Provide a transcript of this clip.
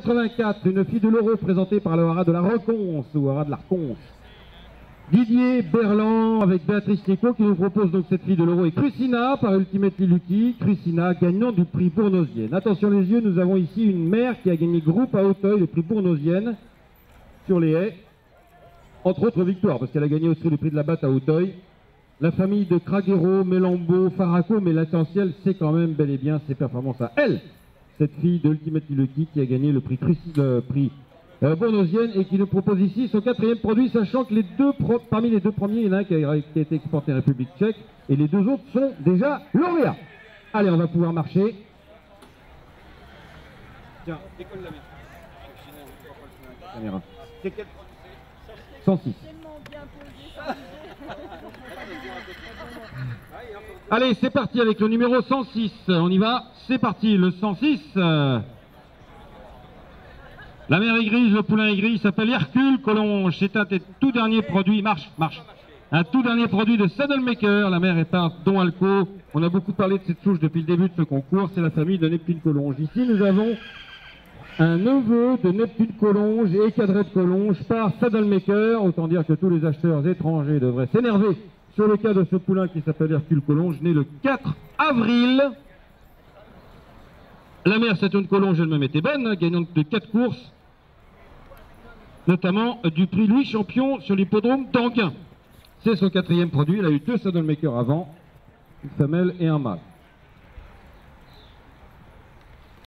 84, une fille de l'Euro présentée par le haras de la Reconce, ou haras de la Reconce. Didier Berland avec Béatrice Nico qui nous propose donc cette fille de l'Euro et Crucina par Ultimately Lucky. Crucina, gagnant du prix Bournosienne. Attention les yeux, nous avons ici une mère qui a gagné groupe à Auteuil, le prix Bournosienne, sur les haies. Entre autres victoires, parce qu'elle a gagné aussi le prix de la batte à Auteuil. La famille de Craguero, Mélambeau, Faraco, mais l'essentiel c'est quand même bel et bien ses performances à elle. Cette fille de Ultimately Lucky qui a gagné le prix Bournosienne et qui nous propose ici son 4e produit, sachant que parmi les deux premiers, il y en a un qui a été exporté en République tchèque et les deux autres sont déjà lauréats. Allez, on va pouvoir marcher. Tiens, décolle la caméra. 106. Allez, c'est parti avec le numéro 106. On y va, c'est parti, le 106. La mère est grise, le poulain est gris, il s'appelle Hercule Collonges. C'est un des tout derniers produits, marche. Un tout dernier produit de Saddlemaker. La mère est un Don Alco. On a beaucoup parlé de cette souche depuis le début de ce concours. C'est la famille de Neptune Collonges. Ici, nous avons un neveu de Neptune Collonges et Cadrette Collonges par Saddlemaker. Autant dire que tous les acheteurs étrangers devraient s'énerver sur le cas de ce poulain qui s'appelle Hercule Collonges, né le 4 avril. La mère Saturne Collonges elle-même était bonne, gagnante de 4 courses, notamment du prix Louis Champion sur l'hippodrome d'Anguin. C'est son 4e produit, il a eu 2 Saddlemaker avant, une femelle et un mâle.